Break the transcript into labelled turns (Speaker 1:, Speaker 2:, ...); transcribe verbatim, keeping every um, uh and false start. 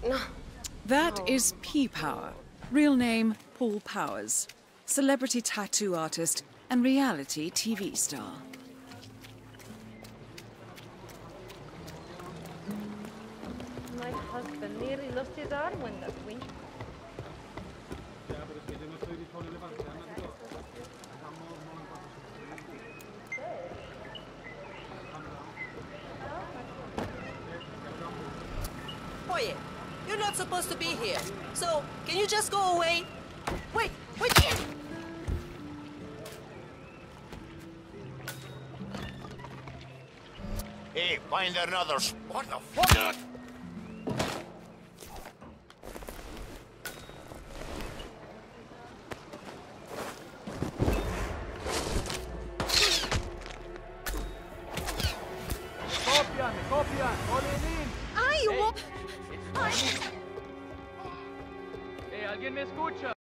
Speaker 1: No.
Speaker 2: That
Speaker 1: No.
Speaker 2: is P-Power. Real name, Paul Powers. Celebrity tattoo artist and reality T V star.
Speaker 3: My husband nearly lost his arm when that winch.
Speaker 4: Oye, you're not supposed to be here. So, can you just go away? Wait, wait!
Speaker 5: Hey, find another s- What the fuck?
Speaker 6: Copian, copian, Olenin.
Speaker 3: ¡Ay!
Speaker 6: Hey.
Speaker 3: wo- ¡Ay!
Speaker 6: Eh, ¿alguien me escucha?